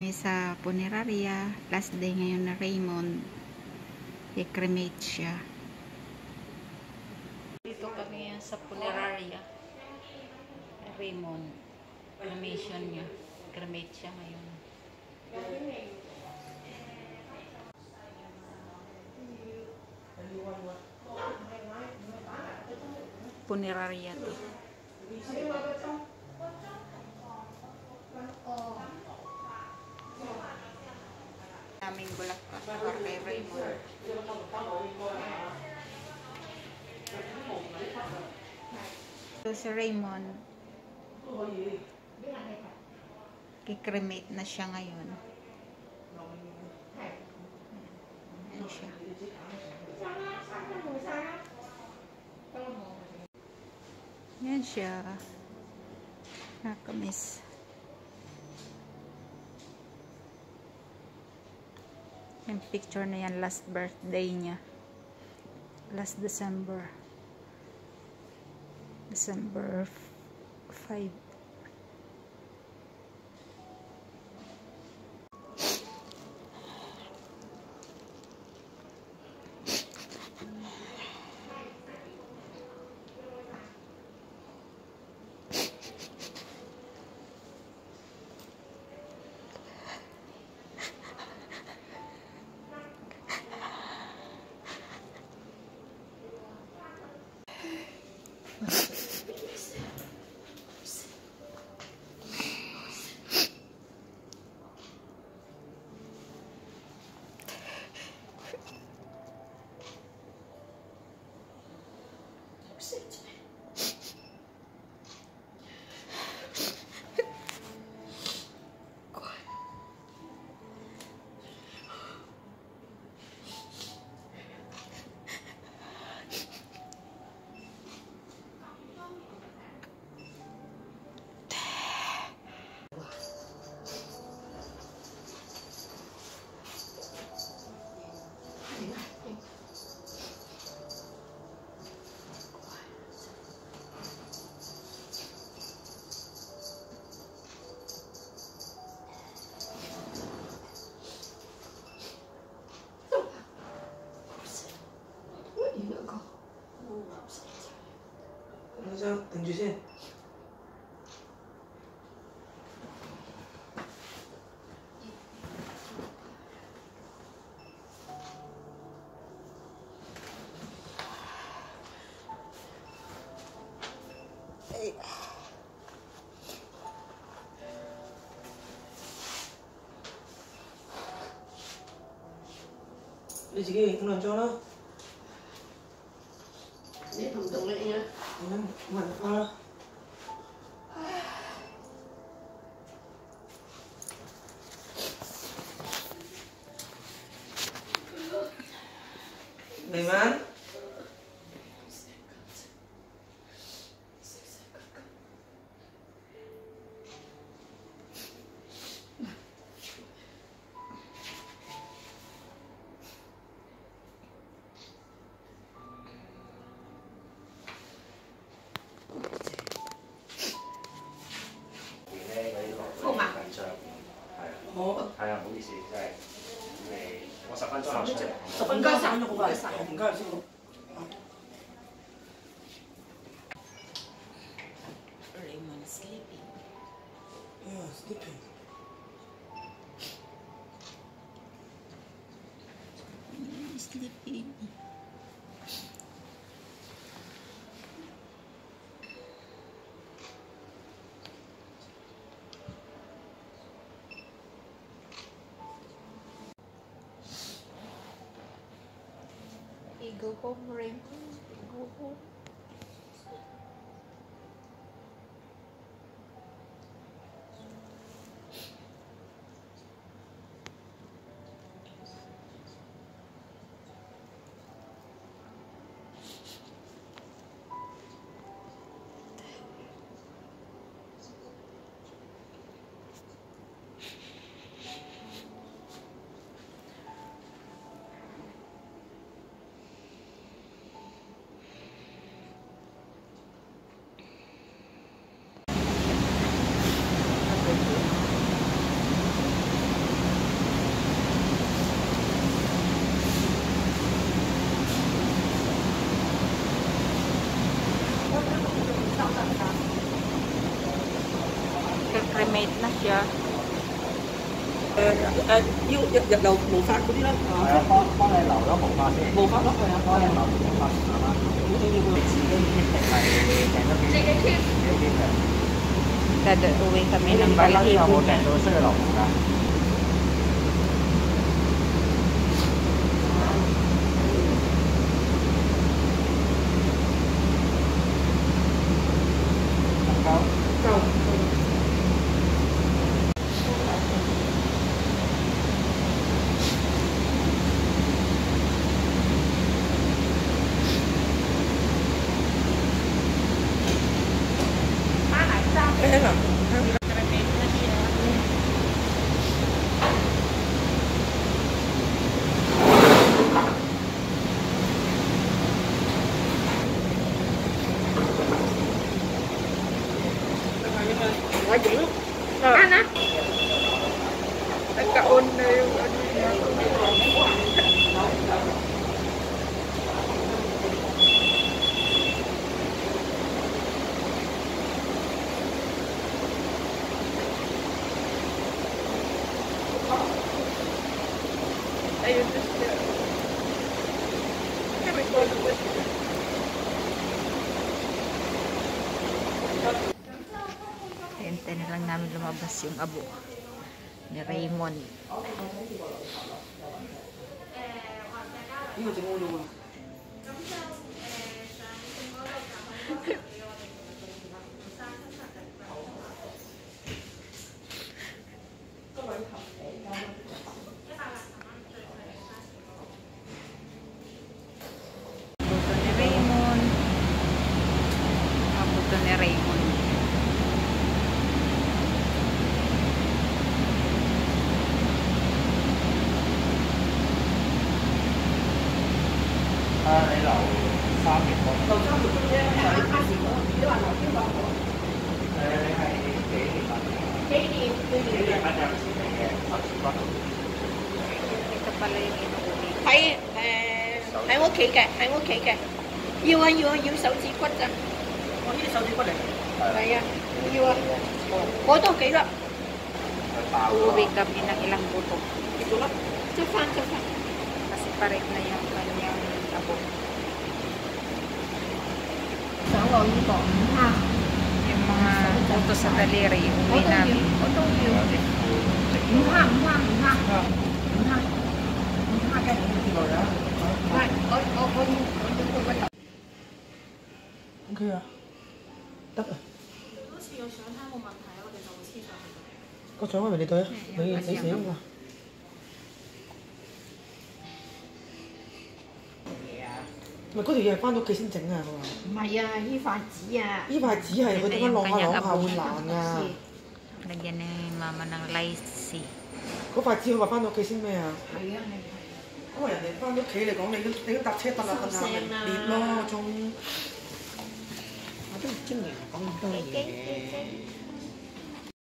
Sa punerarya, last day ngayon na Raymond, i-cremate siya. Dito kami sa punerarya, Raymond, cremation niya, cremate siya ngayon. Punerarya to. Naming bulaklak para kay Raymond. So si Raymond, kikremate na siya ngayon. Ayan siya. Ayan siya. Nakamiss. Yung picture na yan, last birthday niya. Last December 5. 살짝 당주세요. Đi chị ghi, không làm cho nó. Để thằng tụi lại nha. Mình qua. Này man. Không ạ? 好。 係啊，唔好意思，真係我10分鐘後出嚟。 唔該晒，唔該晒。 唔該師傅。 Raymond sleeping. Yeah, sleeping. Sleeping. Go home, Raymond. Go home. 要日流毛髮嗰啲啦， 係啊，幫你留咗毛髮先。 毛髮咯，係啊， 幫你留毛髮慢慢。好似要佢自己決定係訂咗幾天嘅。 Dadauwi kami ng 禮有冇 balahibo 訂 niya. 到需要留毛㗎？ 我影啱啦。 Nagkaon na yung ano niya. Ayun na siya. Kami ko na ba siya? Hintay na lang namin lumabas yung abo ni Raymond. 이거 지금 오는 거야. Buto ni Raymond. Buto ni Raymond. À,你留3年喎。 留3年啫，就你卡時講，你話留邊個？ 你係幾年啊？ 幾年 1陣時嚟嘅10骨。 Ito pala yung inuwi. 喺屋企嘅，喺屋企嘅。要手指骨咋？我呢啲手指骨嚟。係啊，要啊。我都幾粒。 Uuwi kami ng ilang buto. 幾多粒？執翻。 Kasi pareho na yung kanyang abo. 想我呢個5克， Yung mga buto sa daliri, uwi namin. 我都要5克嘅。唔係，我要佢個頭。OK 啊，得啊。 好似個相睇冇問題，我哋就會黐上去。 個相係咪你對啊？你寫㗎嘛？唔係嗰條嘢係翻到屋企先整啊！佢話。唔係啊，呢塊紙啊。呢塊紙係佢點樣攞下會爛啊！ Lagyan ni mama ng lacy. 嗰塊紙佢話翻到屋企先咩啊？係啊係。因為人哋翻到屋企嚟講，你都搭車揼下咪裂咯，仲。我都唔中意講咁多嘢嘅。